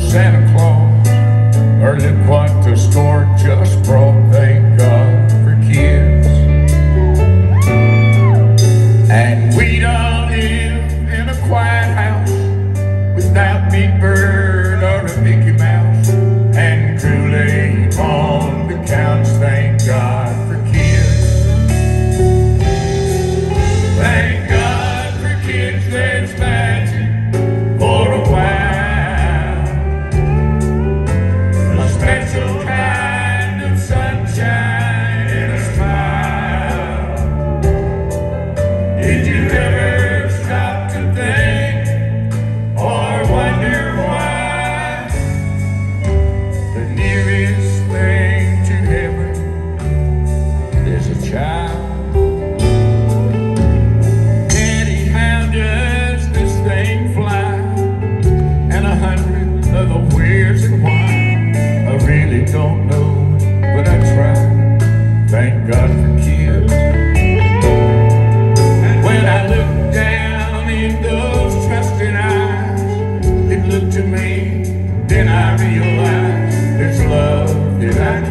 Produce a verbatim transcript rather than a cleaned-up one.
Santa Claus, or look what the store just brought. Thank God for kids. And we don't live in a quiet house without Big Bird or a Mickey Mouse and Kool-Aid on the couch. Thank God for kids. Thank God for kids. There's magic for a while, a special kind of sunshine and a smile. Did you ever stop to think or wonder why the nearest thing to heaven is a child? Daddy, how does this thing fly? And a hundred other where's and why. I really don't know, but I try. Thank God for kids. And when I look down in those trusting eyes, it looked to me, then I realized there's love that I